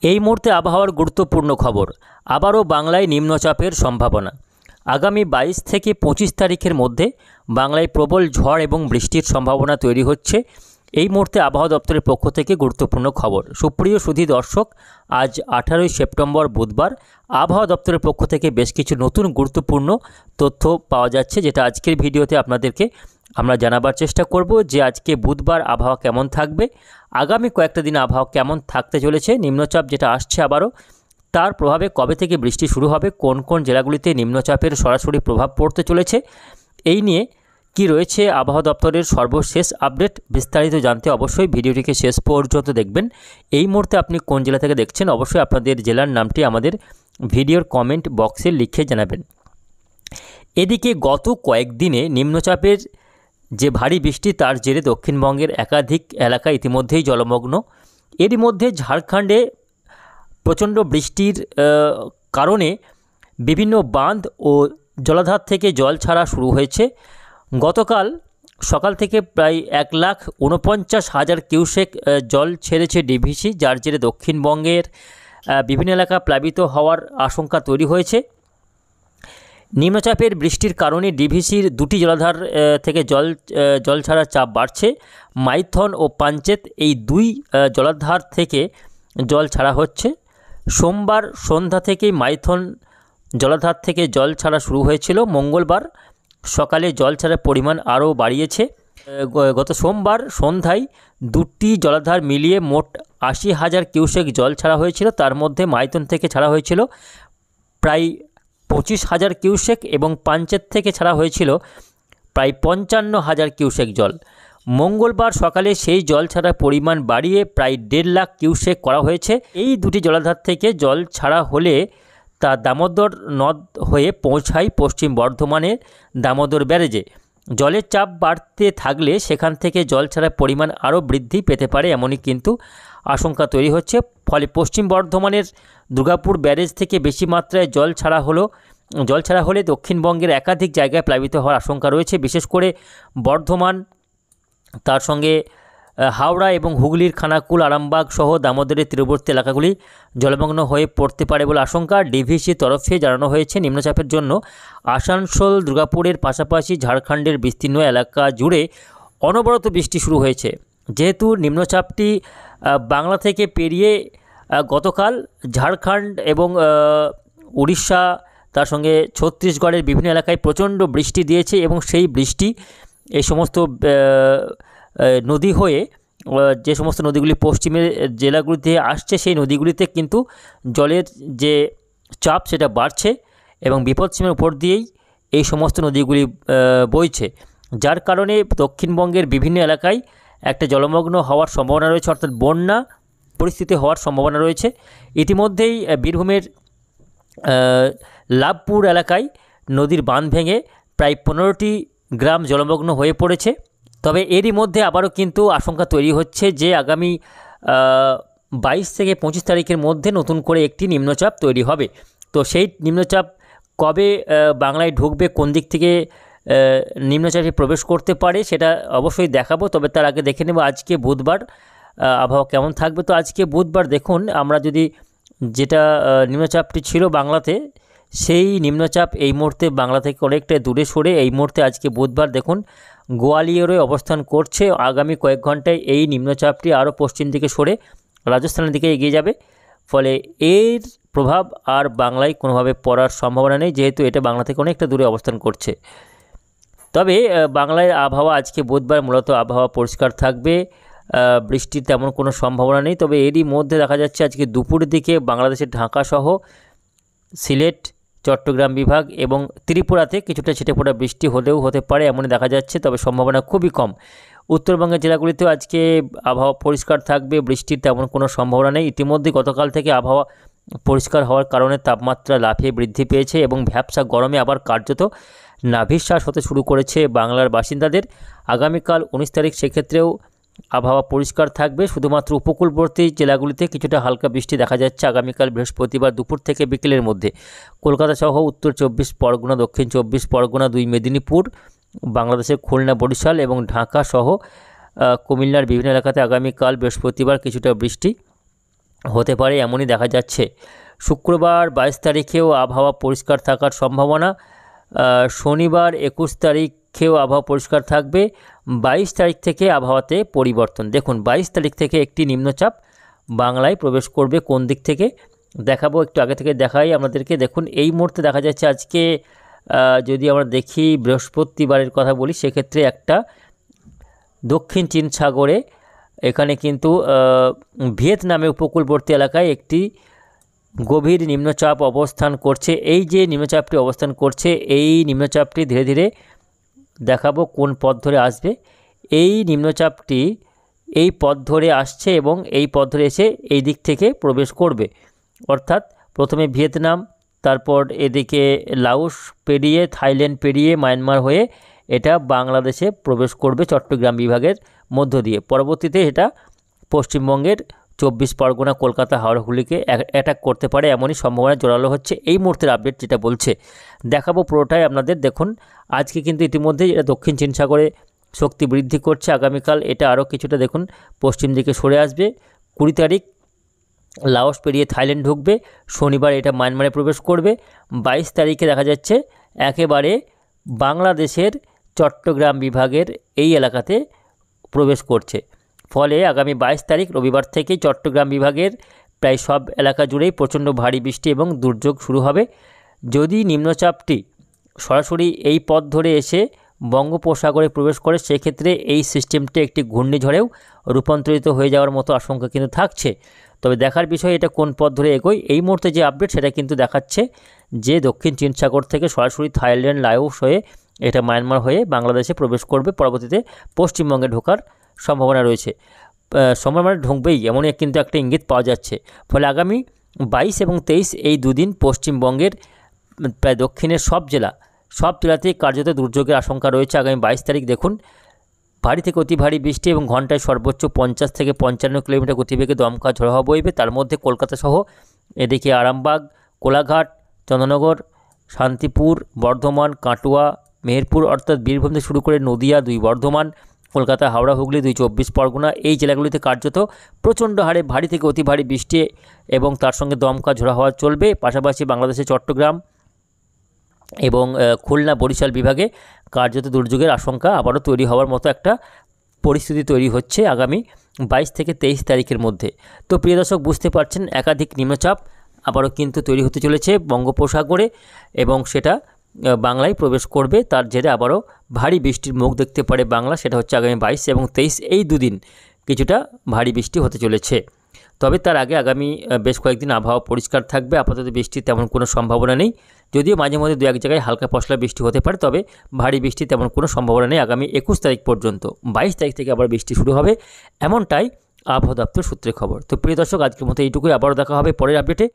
এই মুহূর্তে আবহাওয়ার গুরুত্বপূর্ণ খবর। আবারও বাংলায় নিম্নচাপের সম্ভাবনা। আগামী 22 থেকে 25 তারিখের মধ্যে বাংলায় প্রবল ঝড় এবং বৃষ্টির সম্ভাবনা তৈরি হচ্ছে। এই মুহূর্তে আবহাওয়া দপ্তরের পক্ষ থেকে গুরুত্বপূর্ণ খবর। সুপ্রিয় সুধী দর্শক, আজ 18 সেপ্টেম্বর বুধবার আবহাওয়া দপ্তরের পক্ষ থেকে বেশ কিছু নতুন গুরুত্বপূর্ণ তথ্য পাওয়া যাচ্ছে, যেটা আজকের ভিডিওতে আপনাদেরকে আমরা জানাবার চেষ্টা করব যে আজকে বুধবার আবহাওয়া কেমন থাকবে, আগামী কয়েকটা দিন আবহাওয়া কেমন থাকতে চলেছে, নিম্নচাপ যেটা আসছে আবারও তার প্রভাবে কবে থেকে বৃষ্টি শুরু হবে, কোন কোন জেলাগুলিতে নিম্নচাপের সরাসরি প্রভাব পড়তে চলেছে, এই নিয়ে কি রয়েছে আবহাওয়া দপ্তরের সর্বশেষ আপডেট। বিস্তারিত জানতে অবশ্যই ভিডিওটিকে শেষ পর্যন্ত দেখবেন। এই মুহূর্তে আপনি কোন জেলা থেকে দেখছেন অবশ্যই আপনাদের জেলার নামটি আমাদের ভিডিওর কমেন্ট বক্সে লিখে জানাবেন। এদিকে গত কয়েকদিনে নিম্নচাপের যে ভারী বৃষ্টি তার জেরে দক্ষিণবঙ্গের একাধিক এলাকা ইতিমধ্যেই জলমগ্ন। এরই মধ্যে ঝাড়খণ্ডে প্রচণ্ড বৃষ্টির কারণে বিভিন্ন বাঁধ ও জলাধার থেকে জল ছাড়া শুরু হয়েছে। গতকাল সকাল থেকে প্রায় 1,49,000 কিউসেক জল ছেড়েছে ডিভিসি, যার জেরে দক্ষিণবঙ্গের বিভিন্ন এলাকা প্লাবিত হওয়ার আশঙ্কা তৈরি হয়েছে। নিম্নচাপের বৃষ্টির কারণে ডিভিসির দুটি জলাধার থেকে জল ছাড়ার চাপ বাড়ছে। মাইথন ও পাঞ্চেত এই দুই জলাধার থেকে জল ছাড়া হচ্ছে। সোমবার সন্ধ্যা থেকেই মাইথন জলাধার থেকে জল ছাড়া শুরু হয়েছিল। মঙ্গলবার সকালে জল ছাড়ার পরিমাণ আরও বাড়িয়েছে। গত সোমবার সন্ধ্যায় দুটি জলাধার মিলিয়ে মোট 80,000 কিউসেক জল ছাড়া হয়েছিল। তার মধ্যে মাইথন থেকে ছাড়া হয়েছিল প্রায় 25,000 কিউসেক এবং পাঞ্চেত থেকে ছাড়া হয়েছিল প্রায় 55,000 কিউসেক জল। মঙ্গলবার সকালে সেই জল ছাড়ার পরিমাণ বাড়িয়ে প্রায় 1.5 লাখ কিউসেক করা হয়েছে। এই দুটি জলাধার থেকে জল ছাড়া হলে তা দামোদর নদ হয়ে পৌঁছায় পশ্চিম বর্ধমানের দামোদর ব্যারেজে। জলের চাপ বাড়তে থাকলে সেখান থেকে জল ছাড়ার পরিমাণ আরও বৃদ্ধি পেতে পারে, এমনই কিন্তু আশঙ্কা তৈরি হচ্ছে। ফলে পশ্চিম বর্ধমানের দুর্গাপুর ব্যারেজ থেকে বেশি মাত্রায় জল ছাড়া হলে দক্ষিণবঙ্গের একাধিক জায়গায় প্লাবিত হওয়ার আশঙ্কা রয়েছে। বিশেষ করে বর্ধমান, তার সঙ্গে হাওড়া এবং হুগলির খানাকুল, আরামবাগ সহ দামোদরের তীরবর্তী এলাকাগুলি জলমগ্ন হয়ে পড়তে পারে বলে আশঙ্কা। ডিভিসি তরফে জানানো হয়েছে নিম্নচাপের জন্য আসানসোল, দুর্গাপুরের পাশাপাশি ঝাড়খণ্ডের বিস্তীর্ণ এলাকা জুড়ে অনবরত বৃষ্টি শুরু হয়েছে। যেহেতু নিম্নচাপটি বাংলা থেকে পেরিয়ে গতকাল ঝাড়খণ্ড এবং উড়িষ্যা, তার সঙ্গে ছত্তিশগড়ের বিভিন্ন এলাকায় প্রচণ্ড বৃষ্টি দিয়েছে এবং সেই বৃষ্টি এই সমস্ত নদী হয়ে যে সমস্ত নদীগুলি পশ্চিমের জেলাগুলিতে আসছে সেই নদীগুলিতে কিন্তু জলের যে চাপ সেটা বাড়ছে এবং বিপদসীমার উপর দিয়েই এই সমস্ত নদীগুলি বইছে, যার কারণে দক্ষিণবঙ্গের বিভিন্ন এলাকায় একটা জলমগ্ন হওয়ার সম্ভাবনা রয়েছে, অর্থাৎ বন্যা পরিস্থিতি হওয়ার সম্ভাবনা রয়েছে। ইতিমধ্যেই বীরভূমের লাভপুর এলাকায় নদীর বাঁধ ভেঙে প্রায় 15টি গ্রাম জলমগ্ন হয়ে পড়েছে। তবে এরই মধ্যে আবারও কিন্তু আশঙ্কা তৈরি হচ্ছে যে আগামী 22 থেকে 25 তারিখের মধ্যে নতুন করে একটি নিম্নচাপ তৈরি হবে। তো সেই নিম্নচাপ কবে বাংলায় ঢুকবে, কোন দিক থেকে নিম্নচাপে প্রবেশ করতে পারে সেটা অবশ্যই দেখাবো। তবে তার আগে দেখে নেব আজকে বুধবার আবহাওয়া কেমন থাকবে। তো আজকে বুধবার দেখুন, আমরা যদি যেটা নিম্নচাপটি ছিল বাংলাতে, সেই নিম্নচাপ এই মুহূর্তে বাংলা থেকে অনেকটা দূরে সরে এই মুহূর্তে আজকে বুধবার দেখুন গোয়ালিয়রে অবস্থান করছে। আগামী কয়েক ঘন্টায় এই নিম্নচাপটি আরও পশ্চিম দিকে সরে রাজস্থানের দিকে এগিয়ে যাবে। ফলে এর প্রভাব আর বাংলায় কোনোভাবে পড়ার সম্ভাবনা নেই, যেহেতু এটা বাংলা থেকে অনেকটা দূরে অবস্থান করছে। তবে বাংলায় আবহাওয়া আজকে বুধবার মূলত আবহাওয়া পরিষ্কার থাকবে, বৃষ্টির তেমন কোনো সম্ভাবনা নেই। তবে এরই মধ্যে দেখা যাচ্ছে আজকে দুপুরের দিকে বাংলাদেশের ঢাকা সহ সিলেট, চট্টগ্রাম বিভাগ এবং ত্রিপুরাতে কিছুটা ছিটেফোঁটা বৃষ্টি হলেও হতে পারে, এমনই দেখা যাচ্ছে। তবে সম্ভাবনা খুবই কম। উত্তরবঙ্গের জেলাগুলিতেও আজকে আবহাওয়া পরিষ্কার থাকবে, বৃষ্টির তেমন কোনো সম্ভাবনা নেই। ইতিমধ্যে গতকাল থেকে আবহাওয়া পরিষ্কার হওয়ার কারণে তাপমাত্রা লাফিয়ে বৃদ্ধি পেয়েছে এবং ভ্যাপসা গরমে আবার কার্যত নাভিশ্বাস হতে শুরু করেছে বাংলার বাসিন্দাদের। আগামীকাল 19 তারিখ সেক্ষেত্রেও আবহাওয়া পরিষ্কার থাকবে, শুধুমাত্র উপকূলবর্তী জেলাগুলিতে কিছুটা হালকা বৃষ্টি দেখা যাচ্ছে আগামীকাল বৃহস্পতিবার দুপুর থেকে বিকেলের মধ্যে। কলকাতা সহ উত্তর 24 পরগনা, দক্ষিণ 24 পরগনা, 2 মেদিনীপুর, বাংলাদেশের খুলনা, বরিশাল এবং ঢাকা সহ কুমিল্লার বিভিন্ন এলাকাতে আগামীকাল বৃহস্পতিবার কিছুটা বৃষ্টি হতে পারে এমনই দেখা যাচ্ছে। শুক্রবার 22 তারিখেও আবহাওয়া পরিষ্কার থাকার সম্ভাবনা। শনিবার 21 তারিখেও আবহাওয়া পরিষ্কার থাকবে। 22 তারিখ থেকে আবহাওয়াতে পরিবর্তন। দেখুন 22 তারিখ থেকে একটি নিম্নচাপ বাংলায় প্রবেশ করবে। কোন দিক থেকে দেখাবো, একটু আগে থেকে দেখাই আমাদেরকে। দেখুন এই মুহূর্তে দেখা যাচ্ছে আজকে যদি আমরা দেখি বৃহস্পতিবারের কথা বলি, সেক্ষেত্রে একটা দক্ষিণ চীন সাগরে এখানে কিন্তু ভিয়েতনামের উপকূলবর্তী এলাকায় একটি গভীর নিম্নচাপ অবস্থান করছে। এই যে নিম্নচাপটি অবস্থান করছে, এই নিম্নচাপটি ধীরে ধীরে দেখাবো কোন পথ ধরে আসবে। এই নিম্নচাপটি এই পথ ধরে আসছে এবং এই পথ ধরে এসে এই দিক থেকে প্রবেশ করবে, অর্থাৎ প্রথমে ভিয়েতনাম, তারপর এদিকে লাওস পেরিয়ে, থাইল্যান্ড পেরিয়ে, মায়ানমার হয়ে এটা বাংলাদেশে প্রবেশ করবে চট্টগ্রাম বিভাগের মধ্য দিয়ে। পরবর্তীতে এটা পশ্চিমবঙ্গের 24 পরগনা, কলকাতা, হাওড়া, হুগলিকে অ্যাটাক করতে পারে, এমনই সম্ভাবনা জোরালো হচ্ছে। এই মুহূর্তের আপডেট যেটা বলছে দেখাবো পুরোটাই আপনাদের। দেখুন আজকে কিন্তু ইতিমধ্যে এটা দক্ষিণ চীন সাগরে শক্তি বৃদ্ধি করছে। আগামীকাল এটা আরও কিছুটা দেখুন পশ্চিম দিকে সরে আসবে। 20 তারিখ লাওস পেরিয়ে থাইল্যান্ড ঢুকবে। শনিবার এটা মায়ানমারে প্রবেশ করবে। 22 তারিখে দেখা যাচ্ছে একেবারে বাংলাদেশের চট্টগ্রাম বিভাগের এই এলাকাতে প্রবেশ করছে। ফলে আগামী 22 তারিখ রবিবার থেকেই চট্টগ্রাম বিভাগের প্রায় সব এলাকা জুড়েই প্রচণ্ড ভারী বৃষ্টি এবং দুর্যোগ শুরু হবে। যদি নিম্নচাপটি সরাসরি এই পথ ধরে এসে বঙ্গোপসাগরে প্রবেশ করে, সেক্ষেত্রে এই সিস্টেমটি একটি ঘূর্ণিঝড়েও রূপান্তরিত হয়ে যাওয়ার মতো আশঙ্কা কিন্তু থাকছে। তবে দেখার বিষয় এটা কোন পথ ধরে এগোয়। এই মুহূর্তে যে আপডেট সেটা কিন্তু দেখাচ্ছে যে দক্ষিণ চীন সাগর থেকে সরাসরি থাইল্যান্ড, লাওস হয়ে এটা মায়ানমার হয়ে বাংলাদেশে প্রবেশ করবে। পরবর্তীতে পশ্চিমবঙ্গে ঢোকার সম্ভাবনা রয়েছে। সম্ভাবনা ঢুকবেই এমনই কিন্তু একটা ইঙ্গিত পাওয়া যাচ্ছে। ফলে আগামী 22 এবং 23 এই দুদিন পশ্চিমবঙ্গের প্রায় দক্ষিণের সব জেলাতেই কার্যত দুর্যোগের আশঙ্কা রয়েছে। আগামী 22 তারিখ দেখুন ভারী থেকে অতি ভারী বৃষ্টি এবং ঘন্টায় সর্বোচ্চ 50 থেকে 55 কিলোমিটার গতিবেগে দমকা ঝড়ো হাওয়া বইবে। তার মধ্যে কলকাতা সহ এদিকে আরামবাগ, কোলাঘাট, চন্দ্রনগর, শান্তিপুর, বর্ধমান, কাটোয়া, মেহেরপুর অর্থাৎ বীরভূম থেকে শুরু করে নদিয়া, 2 বর্ধমান, কলকাতা, হাওড়া, হুগলি, 2 24 পরগনা, এই জেলাগুলিতে কার্যত প্রচণ্ড হারে ভারী থেকে অতি ভারী বৃষ্টি এবং তার সঙ্গে দমকা ঝোড়ো হাওয়া চলবে। পাশাপাশি বাংলাদেশের চট্টগ্রাম এবং খুলনা, বরিশাল বিভাগে কার্যত দুর্যোগের আশঙ্কা আবারও তৈরি হওয়ার মতো একটা পরিস্থিতি তৈরি হচ্ছে আগামী 22 থেকে 23 তারিখের মধ্যে। তো প্রিয় দর্শক বুঝতে পারছেন একাধিক নিম্নচাপ আবারও কিন্তু তৈরি হতে চলেছে বঙ্গোপসাগরে এবং সেটা বাংলায় প্রবেশ করবে। তার জেরে আবারও ভারী বৃষ্টির মুখ দেখতে পারে বাংলা। সেটা হচ্ছে আগামী 22 এবং 23 এই দুদিন কিছুটা ভারী বৃষ্টি হতে চলেছে। তবে তার আগে আগামী বেশ কয়েকদিন আবহাওয়া পরিষ্কার থাকবে। আপাতত বৃষ্টির তেমন কোনো সম্ভাবনা নেই, যদিও মাঝে মধ্যে 2-1 জায়গায় হালকা পশলা বৃষ্টি হতে পারে, তবে ভারী বৃষ্টি তেমন কোনো সম্ভাবনা নেই আগামী 21 তারিখ পর্যন্ত। 22 তারিখ থেকে আবার বৃষ্টি শুরু হবে, এমনটাই আবহাওয়া দপ্তর সূত্রে খবর। তো প্রিয় দর্শক আজকের মতো এইটুকুই। আবারও দেখা হবে পরের আপডেটে।